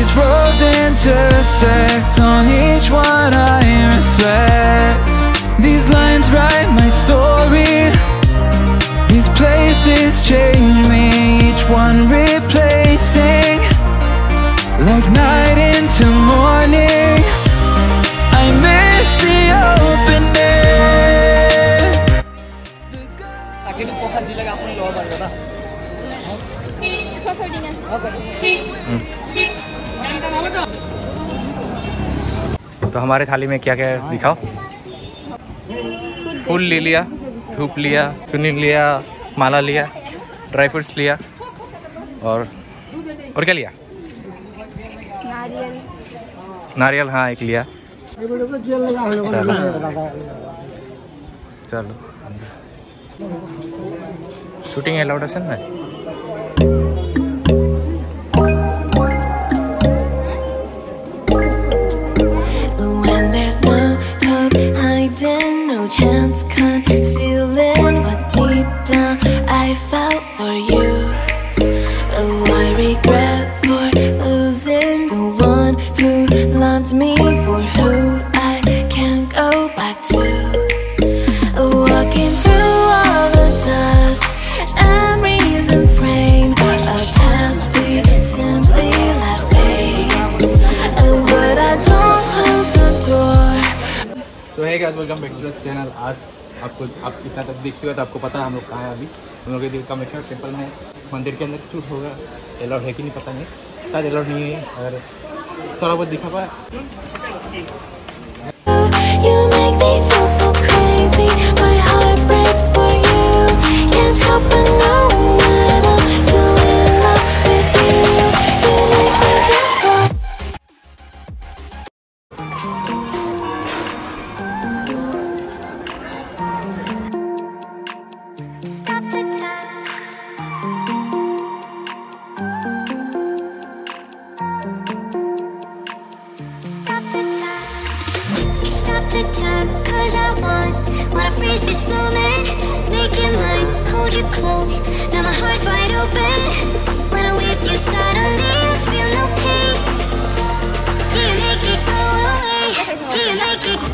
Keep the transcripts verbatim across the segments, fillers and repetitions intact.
these roads intersect, on each one I reflect. These lines write my story, these places change me, each one replacing, like night into morning. I miss the open air. तो हमारे थाली में क्या क्या दिखाओ? फूल ले लिया, धूप लिया, चुनी लिया, माला लिया, ड्राई फ्रूट्स लिया, और और क्या लिया? नारियल। नारियल, हाँ एक लिया। चलो चलो, शूटिंग अलाउड है ना? No chance concealing what deep down I felt for you. Oh, I regret for losing the one who loved me, for who I can't go back to. Walking through all the dust, memories and frame a past we simply let fade. Oh, but I don't close the door. तो है guys, welcome back to the channel. आज आपको आप इतना तक देख चुका तो आपको पता है हम लोग कहाँ हैं अभी। हम लोग ये कामाख्या टेम्पल में, मंदिर के अंदर शूट होगा। अलाउड है कि नहीं पता नहीं, शायद अलाउड नहीं है, अगर थोड़ा बहुत दिखा पाया। The time, cause I want, wanna freeze this moment, make it mine, hold you close, now my heart's wide open. When I'm with you suddenly I feel no pain. Do you make it go away? Do you like it?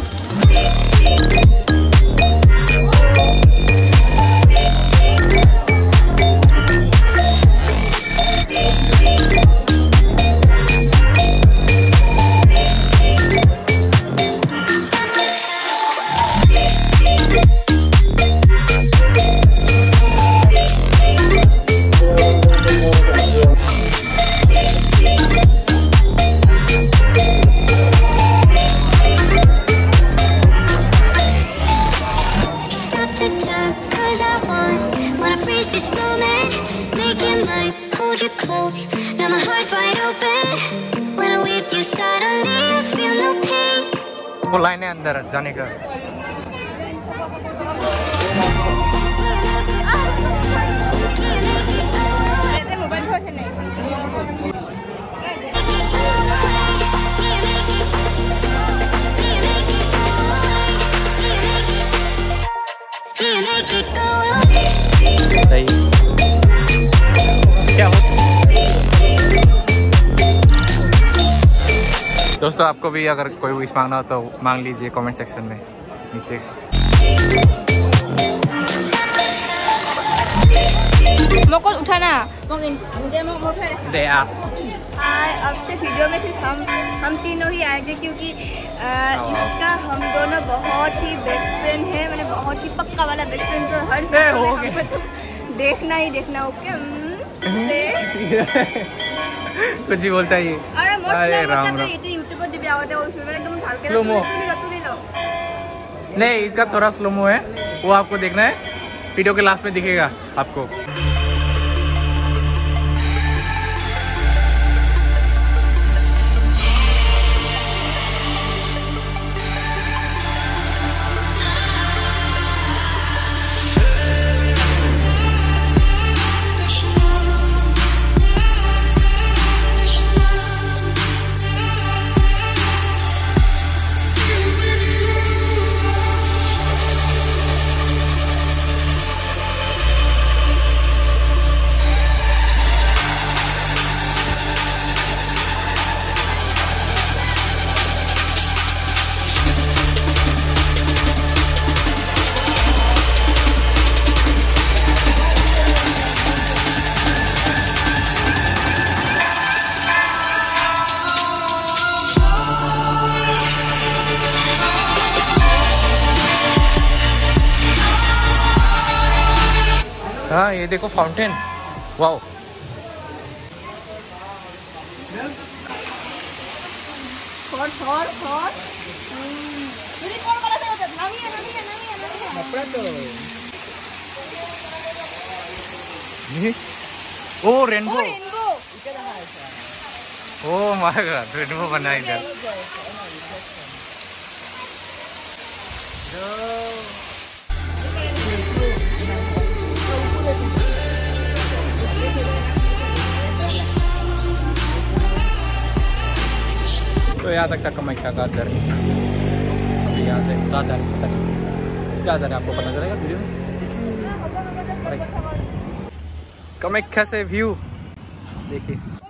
वो line है अंदर जाने का। क्या हो दोस्तों, आपको भी अगर कोई विश मांगना हो तो मांग लीजिए कमेंट सेक्शन में नीचे। मोको उठाना दे मोको दे आप। अब से वीडियो में सिर्फ हम हम तीनों ही आएंगे, क्योंकि आ, इसका हम दोनों बहुत ही बेस्ट फ्रेंड है, मैंने बहुत ही पक्का वाला बेस्ट फ्रेंड, तो हर वीडियो में तुम देखना ही देखना। ओके कुछ ही बोलता है ये। अरे राम राम। स्लोमो नहीं, इसका थोड़ा स्लोमो है, वो आपको देखना है, वीडियो के लास्ट में दिखेगा आपको। देखो फाउंटेन, वाओ। थोड़ थोड़ थोड़ मेरी कौन वाला से होता है? नवी है नवी है नवी है नवी है कपड़ा तो ये oh rainbow, rainbow oh my God, rainbow बना इधर। तो यहाँ तक था कामाख्या का जर्नी। अभी यहाँ से कहाँ जा रहे हैं पता नहीं, क्या जा रहे हैं आपको पता चलेगा वीडियो में। कामाख्या से व्यू देखिए।